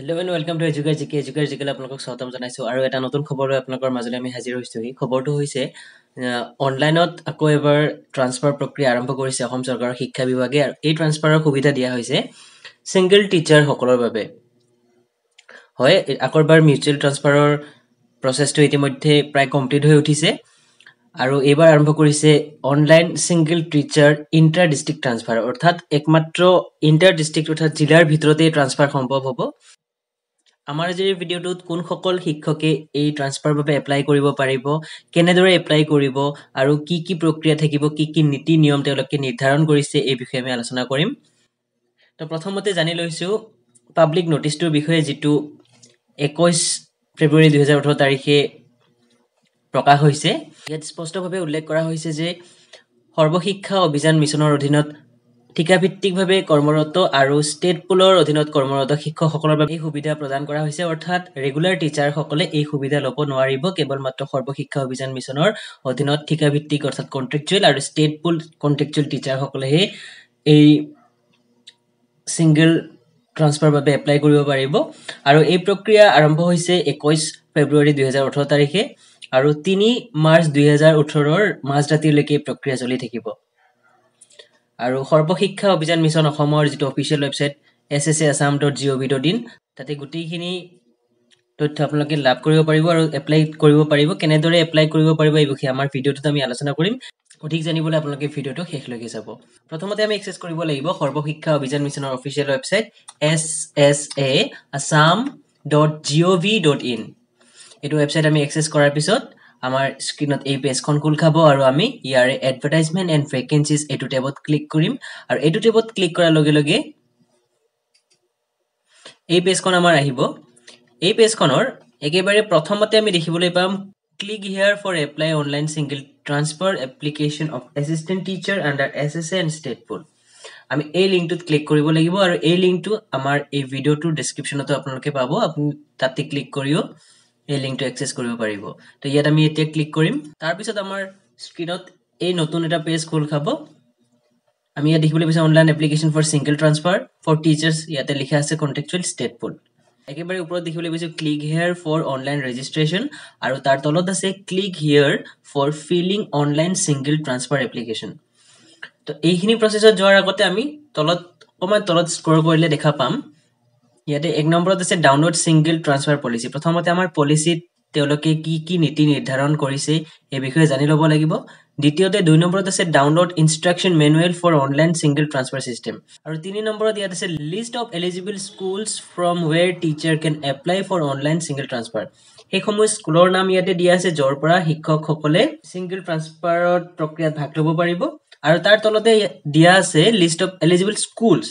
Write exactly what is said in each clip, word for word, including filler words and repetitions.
Hello and welcome to EduCare G K. EduCare G K আপোনালোকক স্বাগতম জনাইছো আৰু এটা নতুন খবৰ লৈ আপোনালোকৰ মাজলৈ আমি হাজিৰ হৈছো। এই খবৰটো হৈছে অনলাইনত আকৌ এবাৰ ট্ৰান্সফাৰ প্ৰক্ৰিয়া আৰম্ভ কৰিছে অসম চৰকাৰৰ শিক্ষা বিভাগে আৰু এই ট্ৰান্সফাৰৰ সুবিধা দিয়া হৈছে সিঙ্গল টিচাৰ সকলৰ বাবে। হয়, আকৰবাৰ মিউচুৱেল ট্ৰান্সফাৰৰ প্ৰচেছটো ইতিমধ্যে প্ৰায় কমপ্লিট হৈ উঠিছে আৰু এবাৰ আৰম্ভ কৰিছে online single teacher intra district transfer, অৰ্থাৎ একমাত্ৰ ইন্টাৰ ডিস্ট্ৰিক্ট অৰ্থাৎ জিলাৰ ভিতৰতে ট্ৰান্সফাৰ সম্ভৱ হ'ব। আমাৰ আজি ভিডিঅ'টোত কোন সকল শিক্ষকে এই ট্ৰান্সফাৰ বাবে এপ্লাই কৰিব পাৰিব, কেনেদৰে এপ্লাই কৰিব আৰু কি কি প্ৰক্ৰিয়া থাকিব, কি কি নীতি নিয়ম তেওঁলোকে নিৰ্ধাৰণ কৰিছে এই বিষয়ে আমি আলোচনা কৰিম। তো প্ৰথমতে জানি লৈছো পাব্লিক নোটিছটোৰ বিষয়ে, যেটো একৈশ ফেব্ৰুৱাৰী দুই হাজাৰ ওঠৰ তাৰিখে প্ৰকাশ হৈছে। ইয়াত স্পষ্টভাৱে উল্লেখ কৰা হৈছে যে সৰ্বশিক্ষা অভিযান মিছনৰ অধীনত ঠিকাভিত্তিকভাৱে কৰ্মৰত আৰু ষ্টেট পুলৰ অধীনত কৰ্মৰত শিক্ষকসকলৰ বাবে এই সুবিধা প্ৰদান কৰা হৈছে, অৰ্থাৎ ৰেগুলাৰ টিচাৰসকলে এই সুবিধা ল'ব নোৱাৰিব। কেৱল মাত্ৰ সৰ্বশিক্ষা অভিযান মিছনৰ অধীনত ঠিকাভিত্তিক অৰ্থাৎ কন্ট্ৰেকচুৱেল আৰু ষ্টেট পুল কন্ট্ৰেকচুৱেল টিচাৰসকলেহে এই সিঙ্গল ট্ৰান্সফাৰ বাবে এপ্লাই কৰিব পাৰিব আৰু এই প্ৰক্ৰিয়া আৰম্ভ হৈছে একৈশ ফেব্ৰুৱাৰী দুই হাজাৰ ওঠৰ তাৰিখে আৰু তিনি মাৰ্চ দুই হাজাৰ ওঠৰৰ মাজৰাতিলৈকে এই প্ৰক্ৰিয়া চলি থাকিব। আৰু সৰ্বশিক্ষা অভিযান মিছন অসমৰ যেটো official website S S A Assam dot G O' V dot in, তাতে গোটেইখিনি তথ্য আপোনালোকে লাভ কৰিব পাৰিব আৰু এপ্লাই কৰিব পাৰিব। কেনেদৰে এপ্লাই কৰিব পাৰিব এই বিষয়ে আমাৰ ভিডিঅ'টোত আমি আলোচনা কৰিম। অধিক জানিবলৈ আপোনালোকে ভিডিঅ'টো শেষলৈকে চাব। প্ৰথমতে আমি এক্সেছ কৰিব লাগিব সৰ্বশিক্ষা অভিযান মিছনৰ official website S S A Assam dot G O' V dot in. এইটো ৱেবসাইট আমি এক্সেছ কৰাৰ পিছত আমাৰ স্ক্ৰিনত এই পেজখন খোল খাব আৰু আমি ইয়াৰে এডভাৰটাইজমেন্ট এণ্ড ভেকেন্সিজ এইটো টেবত ক্লিক কৰিম আৰু এইটো টেবত ক্লিক কৰাৰ লগে লগে এই পেজখন আমাৰ আহিব। এই পেজখনৰ একেবাৰে প্ৰথমতে আমি দেখিবলৈ পাম click here for apply online single transfer application of assistant teacher under S S A and state pool. আমি এই লিংকটোত ক্লিক কৰিব লাগিব আৰু এই লিংকটো আমাৰ এই ভিডিঅ'টোৰ ডেছক্ৰিপশ্যনতো আপোনালোকে পাব। আপুনি তাতে ক্লিক কৰিও এই লিংকটো এক্সেছ কৰিব পাৰিব। তো ইয়াত আমি এতিয়া ক্লিক কৰিম। তাৰপিছত আমাৰ স্ক্ৰিনত এই নতুন এটা পেজ খোল খাব। আমি ইয়াত দেখিবলৈ পাইছোঁ online application for single transfer for teachers, ইয়াতে লিখা আছে কন্ট্ৰেকচুৱেল ষ্টেট পুল। একেবাৰে ওপৰত দেখিবলৈ পাইছোঁ click here for online registration আৰু তাৰ তলত আছে click here for filling online single transfer application. তো এইখিনি প্ৰচেছত যোৱাৰ আগতে আমি তলত অকণমান তলত স্ক্ৰল কৰিলে দেখা পাম ইয়াতে এক নম্বৰত আছে ডাউনলোড সিঙ্গল ট্ৰান্সফাৰ পলিচি। প্ৰথমতে আমাৰ পলিচিত তেওঁলোকে কি কি নীতি নিৰ্ধাৰণ কৰিছে এই বিষয়ে জানি ল'ব লাগিব। দ্বিতীয়তে দুই নম্বৰত আছে download instruction manual for online single transfer system আৰু তিনি নম্বৰত ইয়াত আছে list of eligible schools from where teacher can apply for online single transfer. সেইসমূহ স্কুলৰ নাম ইয়াতে দিয়া আছে য'ৰ পৰা শিক্ষকসকলে সিঙ্গল ট্ৰান্সফাৰত প্ৰক্ৰিয়াত ভাগ ল'ব পাৰিব আৰু তাৰ তলতে দিয়া আছে list of eligible schools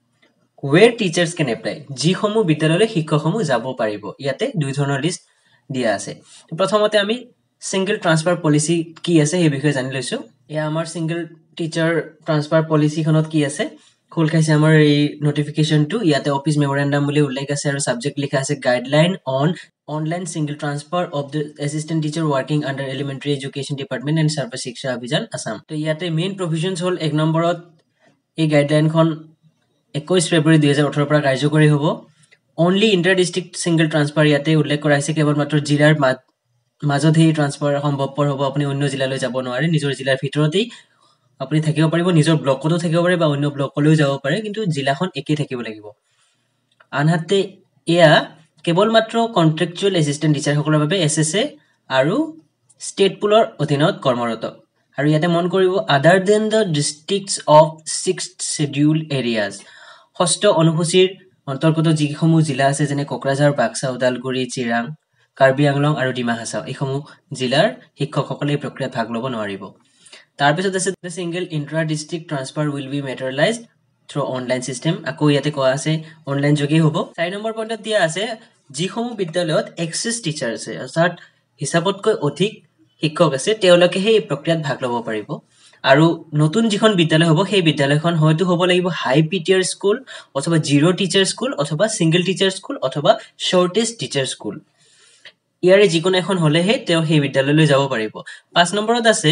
where teachers can apply, যিসমূহ বিদ্যালয়লৈ শিক্ষকসমূহ যাব পাৰিব। ইয়াতে দুই ধৰণৰ লিষ্ট দিয়া আছে। প্ৰথমতে আমি সিঙ্গল ট্ৰান্সফাৰ পলিচি কি আছে সেই বিষয়ে জানি লৈছো। এয়া আমাৰ সিঙ্গল টিচাৰ ট্ৰান্সফাৰ পলিচিখনত কি আছে খোল খাইছে আমাৰ এই নটিফিকেশ্যনটো। ইয়াতে অফিচ মেমৰেণ্ডাম বুলি উল্লেখ আছে আৰু ছাবজেক্ট লিখা আছে guideline on online single transfer of the assistant teacher working under elementary education department and Sarva Shiksha অভিযান আছাম। তো ইয়াতে মেইন প্ৰভিজনছ হ'ল এক নম্বৰত এই গাইডলাইনখন একৈশ ফেব্ৰুৱাৰী দুই হাজাৰ ওঠৰৰ পৰা কাৰ্যকৰী হ'ব। Only inter district single transfer ইয়াতে উল্লেখ কৰা হৈছে, কেৱল মাত্ৰ জিলাৰ মাজতহে ট্ৰান্সফাৰ সম্ভৱপৰ হ'ব। আপুনি অন্য জিলালৈ যাব নোৱাৰে, নিজৰ জিলাৰ ভিতৰতেই আপুনি থাকিব পাৰিব। নিজৰ ব্লকতো থাকিব পাৰে বা অন্য ব্লকলৈও যাব পাৰে, কিন্তু জিলাখন একেই থাকিব লাগিব। আনহাতে এয়া কেৱল মাত্ৰ কন্ট্ৰেকচুৱেল এছিষ্টেণ্ট টিচাৰসকলৰ বাবে এছ এছ এ আৰু ষ্টেট পুলৰ অধীনত কৰ্মৰত। আৰু ইয়াতে মন কৰিব other than the districts of six schedule areas, ষষ্ঠ অনুসূচীৰ অন্তৰ্গত যিসমূহ জিলা আছে যেনে কোকৰাঝাৰ, বাক্সা, ওদালগুৰি, চিৰাং, কাৰ্বি আংলং আৰু ডিমা হাছাও, এইসমূহ জিলাৰ শিক্ষকসকলে এই প্ৰক্ৰিয়াত ভাগ ল'ব নোৱাৰিব। তাৰপিছত আছে the single intra district transfer will be materialised through online system, আকৌ ইয়াতে কোৱা আছে অনলাইন যোগেই হ'ব। চাৰি নম্বৰ পইণ্টত দিয়া আছে যিসমূহ বিদ্যালয়ত এক্সেছ টিচাৰ আছে, অৰ্থাৎ হিচাপতকৈ অধিক শিক্ষক আছে, তেওঁলোকেহে এই প্ৰক্ৰিয়াত ভাগ ল'ব পাৰিব। আৰু নতুন যিখন বিদ্যালয় হ'ব সেই বিদ্যালয়খন হয়তো হ'ব লাগিব হাই পিটিয়াৰ স্কুল অথবা জিৰ' টিচাৰ স্কুল অথবা ছিংগল টিচাৰ স্কুল অথবা শ্বৰ্টেষ্ট টিচাৰ স্কুল। ইয়াৰে যিকোনো এখন হ'লেহে তেওঁ সেই বিদ্যালয়লৈ যাব পাৰিব। পাঁচ নম্বৰত আছে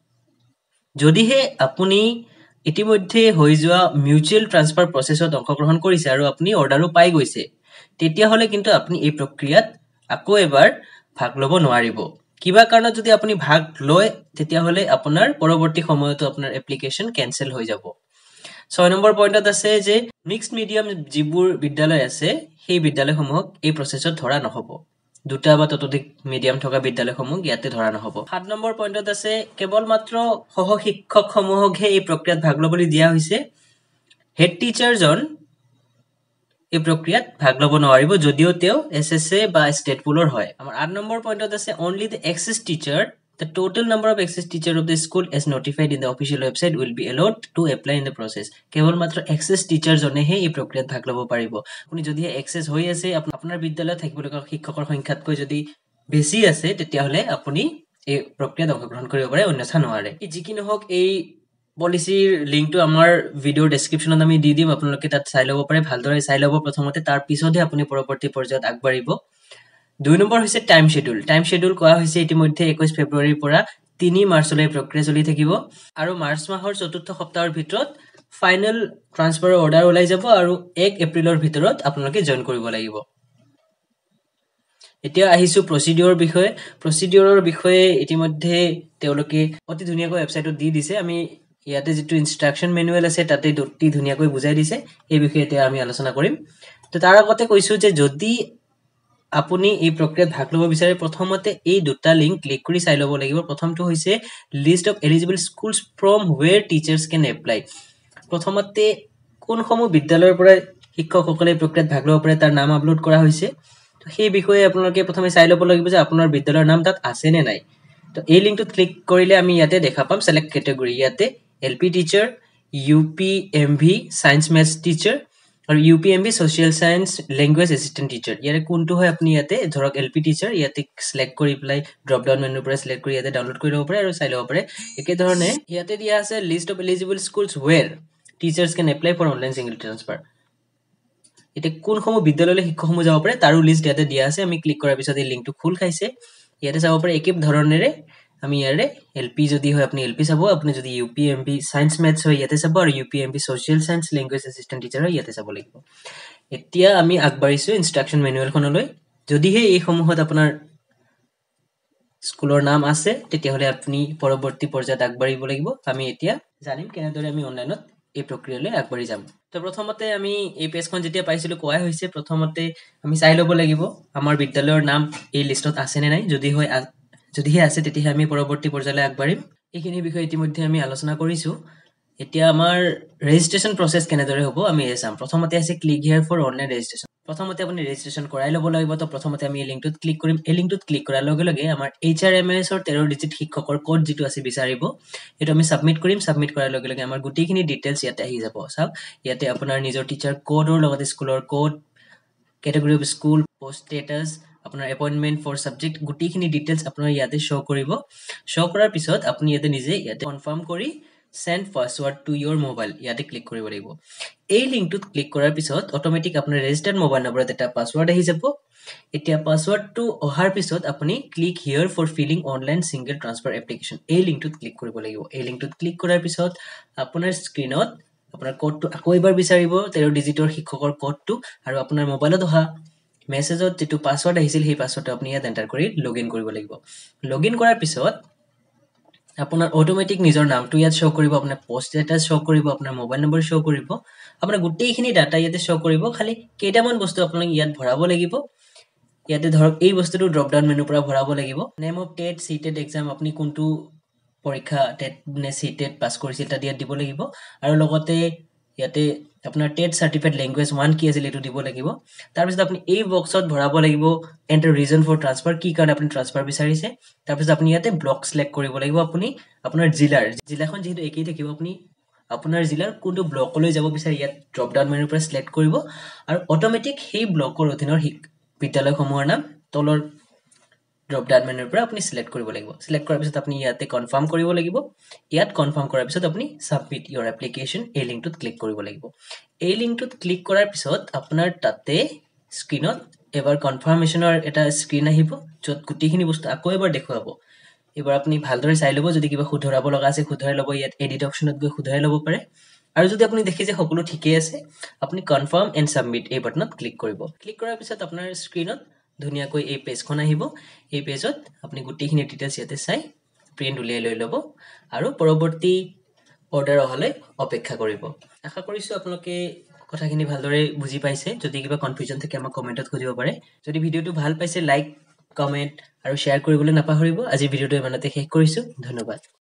যদিহে আপুনি ইতিমধ্যে হৈ যোৱা মিউচুৱেল ট্ৰান্সফাৰ প্ৰচেছত অংশগ্ৰহণ কৰিছে আৰু আপুনি অৰ্ডাৰো পাই গৈছে, তেতিয়া হলে কিন্তু আপুনি এই প্ৰক্ৰিয়াত আকৌ এবাৰ ভাগ ল'ব নোৱাৰিব কিবা কাৰণত যদি আপুনি ভাগ লয় তেতিয়া হলে আপোনাৰ পৰৱৰ্তী সময়তো আপোনাৰ এপ্লিকেশন ক্যান্সেল হৈ যাব ছয় নম্বৰ পইণ্টত আছে যে মিক্সড মিডিয়াম যিবোৰ বিদ্যালয় আছে সেই বিদ্যালয়সমূহক এই প্ৰচেছত ধৰা নহব দুটা বা ততোধিক মিডিয়াম থকা বিদ্যালয়সমূহ ইয়াতে ধৰা নহব সাত নম্বৰ পইণ্টত আছে কেৱল মাত্ৰ সহ শিক্ষকসমূহকহে এই প্ৰক্ৰিয়াত ভাগ ল'বলৈ দিয়া হৈছে হেড টিচাৰজন এই প্ৰক্ৰিয়াত ভাগ ল'ব নোৱাৰিব যদিও তেওঁ S S A বা ষ্টেট পুলৰ হয় আমাৰ আঠ নম্বৰ পইণ্টত আছে only the excess teacher the total number of excess teacher of the school as notified in the official website will be allowed to apply in the process কেৱল মাত্ৰ excess teacher জনেহে এই প্ৰক্ৰিয়াত ভাগ ল'ব পাৰিব আপুনি যদি excess হৈ আছে আপোনাৰ বিদ্যালয়ত থাকিবলগা শিক্ষকৰ সংখ্যাতকৈ যদি বেছি আছে তেতিয়া হলে আপুনি এই প্ৰক্ৰিয়াত অংশগ্ৰহণ কৰিব পাৰে অন্যথা নোৱাৰে যি কি নহওক এই পলিচিৰ লিংকটো আমাৰ ভিডিওৰ ডেসক্ৰিপচনত আমি দি দিম আপোনালোকে তাত চাই ল'ব পাৰে ভালদৰে চাই ল'ব প্ৰথমতে তাৰ পিছতহে আপুনি পৰৱৰ্তী পৰ্যায়ত আগবাঢ়িব দুই নম্বৰ হৈছে টাইম শেডিউল টাইম শেডিউল কোৱা হৈছে ইতিমধ্যে একৈশ ফেব্ৰুৱাৰীৰ পৰা তিনি মাৰ্চলৈ প্ৰক্ৰিয়া চলি থাকিব আৰু মাৰ্চ মাহৰ চতুৰ্থ সপ্তাহৰ ভিতৰত ফাইনেল ট্ৰান্সফাৰ অৰ্ডাৰ ওলাই যাব আৰু এক এপ্ৰিলৰ ভিতৰত আপোনালোকে জয়েন কৰিব লাগিব এতিয়া আহিছো প্ৰসিডিউৰ বিষয়ে প্ৰসিডিউৰৰ বিষয়ে ইতিমধ্যে তেওঁলোকে অতি ধুনীয়াকৈ ওয়েবসাইটত দি দিছে আমি ইয়াতে যেটো ইনস্ট্ৰাকচন মেনুৱেল আছে তাতে অতি ধুনীয়াকৈ বুজাই দিছে এই বিষয়ে এতিয়া আমি আলোচনা কৰিম তো তাৰ আগতে কৈছো যে যদি আপুনি এই প্ৰক্ৰিয়াত ভাগ ল'ব বিচাৰে প্ৰথমতে এই দুটা লিংক ক্লিক কৰি চাই ল'ব লাগিব প্ৰথমটো হৈছে list of eligible schools from where teachers can apply প্ৰথমতে কোনসমূহ বিদ্যালয়ৰ পৰা শিক্ষকসকলে প্ৰক্ৰিয়াত ভাগ ল'ব পাৰে তাৰ নাম আপলোড কৰা হৈছে তো সেই বিষয়ে আপোনালোকে প্ৰথমে চাই ল'ব লাগিব যে আপোনাৰ বিদ্যালয়ৰ নাম তাত আছে নে নাই তো এই লিংকটোত ক্লিক কৰিলে আমি ইয়াতে দেখা পাম সিলেক্ট ক্যাটাগৰী ইয়াতে LP teacher UPMV science maths teacher আৰু UPMV social science language assistant teacher ইয়াৰে কোনটো হয় আপুনি ইয়াতে ধৰক এলপি টিচাৰ ইয়াতে সিলেক্ট কৰি প্লাই ড্ৰপ ডাউন মেনুৰ পৰা সিলেক্ট কৰি ইয়াতে ডাউনলোড কৰি ল'ব পাৰে আৰু চাই ল'ব পাৰে একে ধৰণে ইয়াতে দিয়া আছে list of eligible schools where teachers can apply for online single transfer এটা কোনসমূহ বিদ্যালয়লৈ শিক্ষকসমূহ যাব পাৰে তাৰো লিষ্ট ইয়াতে দিয়া আছে আমি ক্লিক কৰাৰ পিছত এই লিংকটো খোল খাইছে ইয়াতে চাব পাৰে একে ধৰণেৰে আমি ইয়াৰে এলপি যদি হয় আপুনি এলপি চাব আপুনি যদি ইউপিএমভি সায়েন্স ম্যাথছ হয় ইয়াতে চাব আৰু UPMV social science language assistant teacher হয় ইয়াতে চাব লাগিব এতিয়া আমি আগবাঢ়িছো ইনস্ট্ৰাকচন মেনুৱেলখনলৈ যদিহে এই সমূহত আপোনাৰ স্কুলৰ নাম আছে তেতিয়া হলে আপুনি পৰৱৰ্তী পৰ্যায়ত আগবাঢ়িব লাগিব আমি এতিয়া জানিম কেনেদৰে আমি অনলাইনত এই প্ৰক্ৰিয়ালৈ আগবাঢ়ি যাম তো প্ৰথমতে আমি এই পেজখন যেতিয়া পাইছিলো কোৱা হৈছে প্ৰথমতে আমি চাই ল'ব লাগিব আমাৰ বিদ্যালয়ৰ নাম এই লিষ্টত আছে নে নাই যদি হয় যদিহে আছে তেতিয়া আমি পৰৱৰ্তী পৰ্যায়লৈ আগবাঢ়িম এইখিনি বিষয় ইতিমধ্যে আমি আলোচনা কৰিছো এতিয়া আমাৰ ৰেজিষ্ট্ৰেচন প্ৰসেস কেনেদৰে হ'ব আমি চাম প্ৰথমতে আছে click here for online registration প্ৰথমতে আপুনি ৰেজিষ্ট্ৰেচন কৰাই ল'ব লাগিব তো প্ৰথমতে আমি এই লিংকটোত ক্লিক কৰিম এই লিংকটোত ক্লিক কৰাৰ লগে লগে আমাৰ এইচআৰএমএছ ৰ তেৰ ডিজিট শিক্ষকৰ কোড যেটো আছে বিচাৰিব এটো আমি সাবমিট কৰিম সাবমিট কৰাৰ লগে লগে আমাৰ গুটিখিনি ডিটেইলছ ইয়াতে আহি যাব চাওক ইয়াতে আপোনাৰ নিজৰ টিচাৰ কোডৰ লগতে স্কুলৰ code category of school post status আপোনাৰ এপইন্টমেন্ট ফৰ সাবজেক্ট গুটিখিনি ডিটেইলছ আপোনাৰ ইয়াতে শো কৰিব শো কৰাৰ পিছত আপুনি ইয়াতে নিজে ইয়াতে কনফাৰ্ম কৰি send password to your mobile ইয়াতে ক্লিক কৰিব লাগিব এই লিংকটোত ক্লিক কৰাৰ পিছত অটোমেটিক আপোনাৰ ৰেজিষ্টাৰ্ড মোবাইল নম্বৰত এটা পাসওয়াৰ্ড আহি যাব এতিয়া পাসওয়াৰ্ডটো অহাৰ পিছত আপুনি click here for filling online single transfer application এই লিংকটোত ক্লিক কৰিব লাগিব এই লিংকটোত ক্লিক কৰাৰ পিছত আপোনাৰ স্ক্ৰিনত আপোনাৰ কোডটো আকৌ এবাৰ বিচাৰিব তেৰ ডিজিটৰ শিক্ষকৰ কোডটো আৰু আপোনাৰ মোবাইলত অহা মেছেজত যেটো পাসওয়াৰ্ড আহিছিল সেই পাসওয়াৰ্ডটো আপুনি ইয়াত এন্টাৰ কৰি লগইন কৰিব লাগিব লগইন কৰাৰ পিছত আপোনাৰ অটোমেটিক নিজৰ নামটো ইয়াত শো কৰিব আপোনাৰ পোষ্ট ষ্টেটাস শো কৰিব আপোনাৰ মোবাইল নম্বৰ শো কৰিব আপোনাৰ গুটেইখিনি ডাটা ইয়াতে শো কৰিব খালি কেইটামান বস্তু আপোনাক ইয়াত ভৰাব লাগিব ইয়াতে ধৰক এই বস্তুটো ড্ৰপ ডাউন মেনুৰ পৰা ভৰাব লাগিব name of TET CTET exam আপুনি কোনটো পৰীক্ষা টেট নে সিটেট পাস কৰিছিল তা ইয়াত দিব লাগিব আৰু লগতে ইয়াতে আপোনাৰ টেট সাৰ্টিফিকেট ল্যাঙ্গুৱেজ ওৱান কি আছিল এটো দিব লাগিব তাৰ পিছত আপুনি এই বক্সত ভৰাব লাগিব এন্টাৰ ৰিজন ফৰ ট্ৰান্সফাৰ কি কাৰণে আপুনি ট্ৰান্সফাৰ বিচাৰিছে তাৰ পিছত আপুনি ইয়াতে ব্লক সিলেক্ট কৰিব লাগিব আপুনি আপোনাৰ জিলাৰ জিলাখন যেহেতু একেই থাকিব আপুনি আপোনাৰ জিলাৰ কোনটো ব্লকলৈ যাব বিচাৰি ইয়াত ড্ৰপ ডাউন মেনুৰ পৰা সিলেক্ট কৰিব আৰু অটোমেটিক সেই ব্লকৰ অধীনৰ বিদ্যালয়সমূহৰ নাম তলৰ ড্ৰপ ডাউন মেনুৰ পৰা আপুনি সিলেক্ট কৰিব লাগিব সিলেক্ট কৰাৰ পিছত আপুনি ইয়াতে কনফাৰ্ম কৰিব লাগিব ইয়াত কনফাৰ্ম কৰাৰ পিছত আপুনি সাবমিট ইওৰ এপ্লিকেশন এই লিংকটোত ক্লিক কৰিব লাগিব এই লিংকটোত ক্লিক কৰাৰ পিছত আপোনাৰ তাতে স্ক্ৰিনত এবাৰ কনফাৰ্মেশনৰ এটা স্ক্ৰিন আহিব যত গুটিখিনি বস্তু আকৌ এবাৰ দেখুৱাব এবাৰ আপুনি ভালদৰে চাই ল'ব যদি কিবা শুধৰাব লগা আছে শুধৰাই ল'ব ইয়াত এডিট অপচনত গৈ শুধৰাই ল'ব পাৰে আৰু যদি আপুনি দেখে যে সকলো ঠিকেই আছে আপুনি কনফাৰ্ম এণ্ড সাবমিট এই বাটনত ক্লিক কৰিব ক্লিক কৰাৰ পিছত আপোনাৰ স্ক্ৰিনত ধুনীয়াকৈ এই পেজখন আহিব এই পেজত আপুনি গোটেইখিনি ডিটেইলছ ইয়াতে চাই প্ৰিন্ট উলিয়াই লৈ ল'ব আৰু পৰৱৰ্তী অৰ্ডাৰ অহালৈ অপেক্ষা কৰিব আশা কৰিছো আপোনালোকে কথাখিনি ভালদৰে বুজি পাইছে যদি কিবা কনফিউজন থাকে আমাক কমেন্টত খুজিব পাৰে যদি ভিডিওটো ভাল পাইছে লাইক কমেন্ট আৰু শ্বেয়াৰ কৰিবলৈ নাপাহৰিব আজি ভিডিওটো ইমানতে শেষ কৰিছো ধন্যবাদ